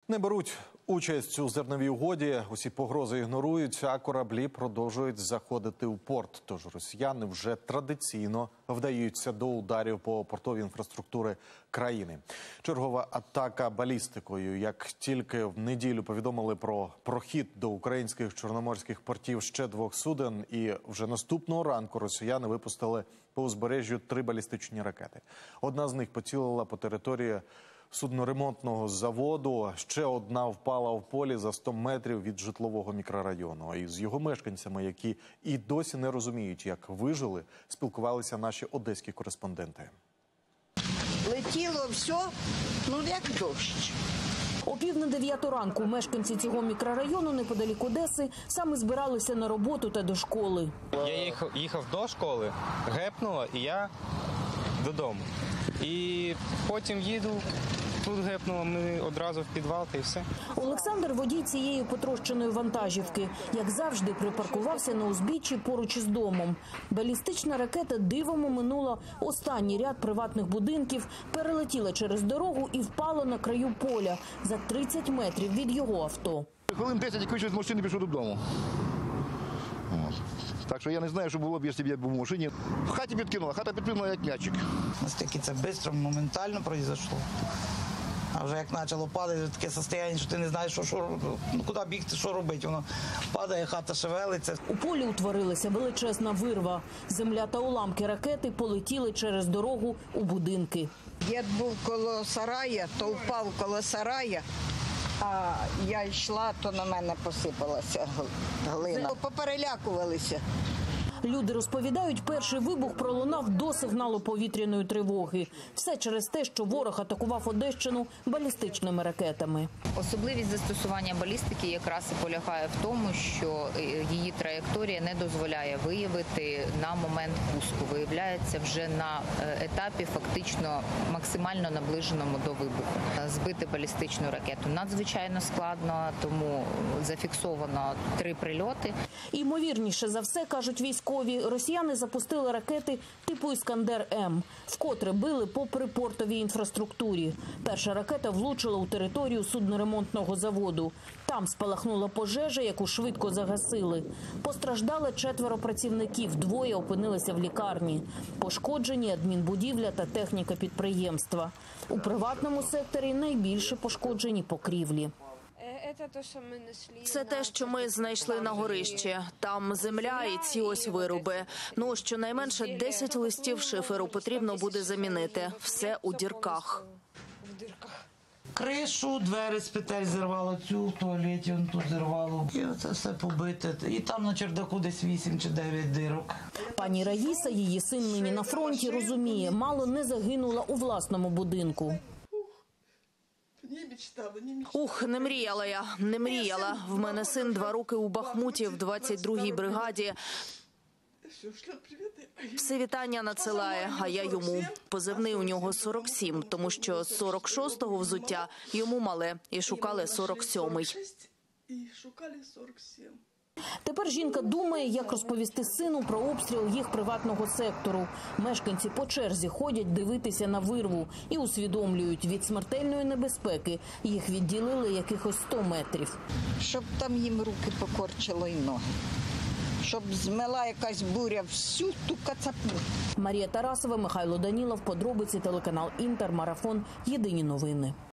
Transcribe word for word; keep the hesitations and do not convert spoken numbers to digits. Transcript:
Не беруть участь у зерновій угоді, усі погрози ігнорують, а кораблі продовжують заходити у порт. Тож росіяни вже традиційно вдаються до ударів по портовій інфраструктури країни. Чергова атака балістикою. Як тільки в неділю повідомили про прохід до українських чорноморських портів ще двох суден, і вже наступного ранку росіяни випустили по узбережжю три балістичні ракети. Одна з них поцілила по території судноремонтного заводу, ще одна впала в полі за сто метрів від житлового мікрорайону. І з його мешканцями, які і досі не розуміють, як вижили, спілкувалися наші одеські кореспонденти. Летіло все, ну як дощ. О пів на дев'яту ранку мешканці цього мікрорайону неподалік Одеси саме збиралися на роботу та до школи. Я їхав, їхав до школи, гепнуло, і я додому. І потім їду, тут гепнуло, ми одразу в підвал та і все. Олександр, водій цієї потрощеної вантажівки, як завжди, припаркувався на узбіччі поруч із домом. Балістична ракета дивом оминула останній ряд приватних будинків, перелетіла через дорогу і впала на краю поля за тридцять метрів від його авто. Хвилин десять, як вийшов з машини, пішов додому. Так що я не знаю, що було б, якщо б я був в машині. В хаті підкинула, хата підкинула як м'ячик. Наскільки це швидко, моментально пройшло. А вже як почало падати, таке состояння, що ти не знаєш, що, що, ну, куди бігти, що робити. Воно падає, хата шевелиться. У полі утворилася величезна вирва. Земля та уламки ракети полетіли через дорогу у будинки. Дід був коло сарая, то впав коло сарая, а я йшла, то на мене посипалася глина. Поперелякувалися. Люди розповідають, перший вибух пролунав до сигналу повітряної тривоги. Все через те, що ворог атакував Одещину балістичними ракетами. Особливість застосування балістики якраз і полягає в тому, що її траєкторія не дозволяє виявити на момент пуску. Виявляється вже на етапі фактично максимально наближеному до вибуху. Збити балістичну ракету надзвичайно складно, тому зафіксовано три прильоти. Ймовірніше за все, кажуть військові, росіяни запустили ракети типу «Іскандер-М», вкотре били по припортовій інфраструктурі. Перша ракета влучила у територію судноремонтного заводу. Там спалахнула пожежа, яку швидко загасили. Постраждали четверо працівників, двоє опинилися в лікарні. Пошкоджені адмінбудівля та техніка підприємства. У приватному секторі найбільше пошкоджені покрівлі. Це те, що ми знайшли на горищі. Там земля і ці ось вируби. Ну, щонайменше десять листів шиферу потрібно буде замінити. Все у дірках. Кришу, двері з петель зірвало, цю в туалеті он тут зірвало. І оце все побите. І там на чердаку десь вісім чи дев'ять дирок. Пані Раїса, її син нині на фронті, розуміє, мало не загинула у власному будинку. Ух, не мріяла я, не мріяла. В мене син два роки у Бахмуті в двадцять другій бригаді. Все вітання надсилає, а я йому. Позивний у нього сорок сім, тому що з сорок шостого взуття йому мале і шукали сорок сьомий. Тепер жінка думає, як розповісти сину про обстріл їх приватного сектору. Мешканці по черзі ходять дивитися на вирву і усвідомлюють, від смертельної небезпеки їх відділили якихось сто метрів. Щоб там їм руки покорчило і ноги. Щоб змила якась буря всю ту кацапу. Марія Тарасова, Михайло Данілов, подробиці, телеканал «Інтер», Марафон, Єдині новини.